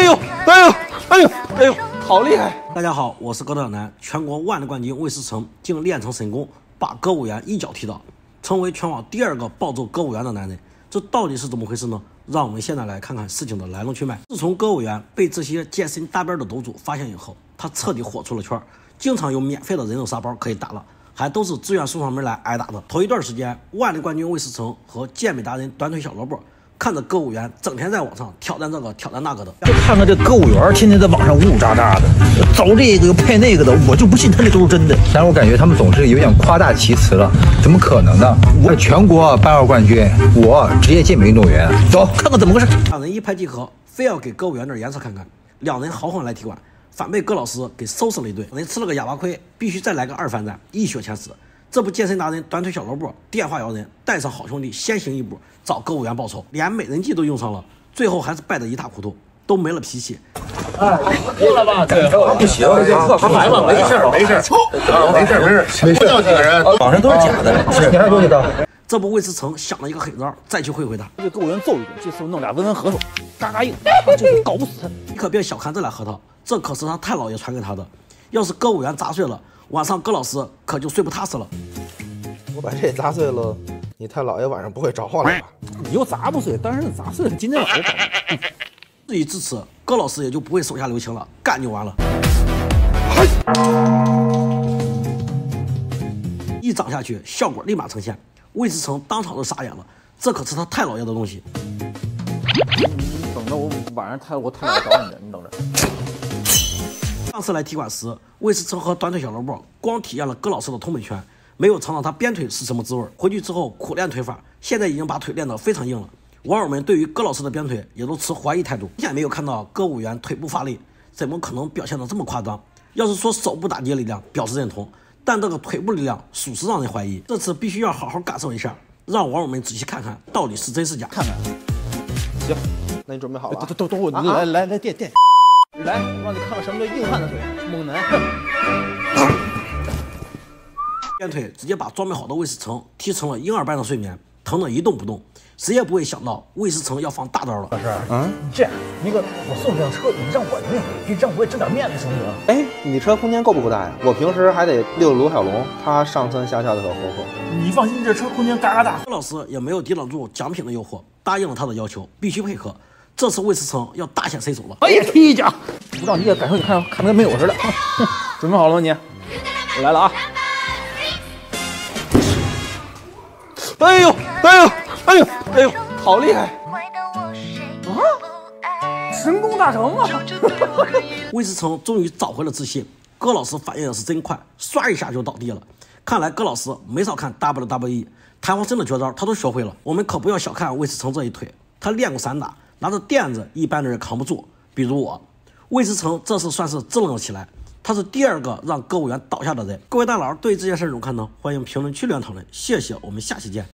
呦，哎呦，哎呦，哎呦，好厉害！ 大家好，我是格斗小男，全国腕力冠军魏世成竟练成神功，把歌舞员一脚踢倒，成为全网第2个暴揍歌舞员的男人。这到底是怎么回事呢？让我们现在来看看事情的来龙去脉。自从歌舞员被这些健身大班的斗主发现以后，他彻底火出了圈，经常有免费的人肉沙包可以打了，还都是自愿送上门来挨打的。头一段时间，腕力冠军魏世成和健美达人短腿小萝卜看着歌舞员整天在网上挑战这个挑战那个的， 就看看这歌舞员天天在网上呜呜喳喳的，找这个又配那个的，我就不信他这都是真的。 但是我感觉他们总是有点夸大其词了，怎么可能呢？我全国8号冠军，我职业健美运动员，走看看怎么回事。 两人一拍即合，非要给歌舞员点颜色看看，两人豪横来踢馆，反被葛老师给收拾了一顿。人吃了个哑巴亏，必须再来个2番战，一雪前耻。这不健身达人短腿小萝卜电话摇人，带上好兄弟先行一步找歌舞员报仇，连美人计都用上了，最后还是败得一塌糊涂，都没了脾气。 过了吧？对，不行，来吧，没事，没事，没事，不叫几个人， 网上都是假的，你还多几刀。 这不魏世成想了一个狠招，再去会会他。 这歌舞员揍一顿，这次弄俩温文合手，嘎嘎硬，就是搞不死他。 你可别小看这俩核桃，这可是他太姥爷传给他的。要是歌舞员砸碎了，晚上葛老师可就睡不踏实了。 我把这砸碎了，你太姥爷晚上不会找我来吧？ 你又砸不碎，当然是砸碎了。今天晚上至于至此，葛老师也就不会手下留情了，干就完了。一掌下去，效果立马呈现。魏世成当场都傻眼了，这可是他太姥爷的东西。 你等着我晚上我太姥爷找你，你等着。 上次来踢馆时，魏世成和短腿小萝卜光体验了葛老师的通本拳，没有尝到他鞭腿是什么滋味。回去之后苦练腿法，现在已经把腿练得非常硬了。网友们对于葛老师的鞭腿也都持怀疑态度。明显没有看到歌舞员腿部发力，怎么可能表现得这么夸张？要是说手部打击力量表示认同，但这个腿部力量属实让人怀疑。这次必须要好好感受一下，让网友们仔细看看到底是真是假。 看看， 行，那你准备好了？ 都来垫。来，让你看看什么叫硬汉的腿，猛男。 鞭腿直接把装备好的魏世成踢成了婴儿般的睡眠，疼得一动不动。谁也不会想到魏世成要放大招了。 老师，这样，那个我送这辆车，你让我用，你让我也挣点面子，行不行？ 哎，你车空间够不够大呀？我平时还得遛卢小龙，他上蹿下跳的可活泼。 你放心，这车空间嘎嘎大。 葛老师也没有抵挡住奖品的诱惑，答应了他的要求，必须配合。这次魏世成要大显身手了， 我也踢一脚，不让你也感受，你看跟没有似的。准备好了吗你？我来了啊！ 哎呦，哎呦，哎呦，哎呦，好厉害！ 啊！神功大成啊！ 魏世成终于找回了自信，葛老师反应也是真快，唰一下就倒地了。看来葛老师没少看 WWE， 弹簧身的绝招他都学会了。我们可不要小看魏世成这一腿，他练过散打，拿着垫子一般的人扛不住，比如我。魏世成这次算是支棱了起来，他是第2个让歌舞员倒下的人。各位大佬对这件事怎么看呢？欢迎评论区留言讨论，谢谢，我们下期见。